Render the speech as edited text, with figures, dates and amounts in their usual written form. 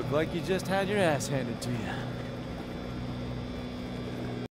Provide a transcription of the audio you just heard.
look like you just had your ass handed to you.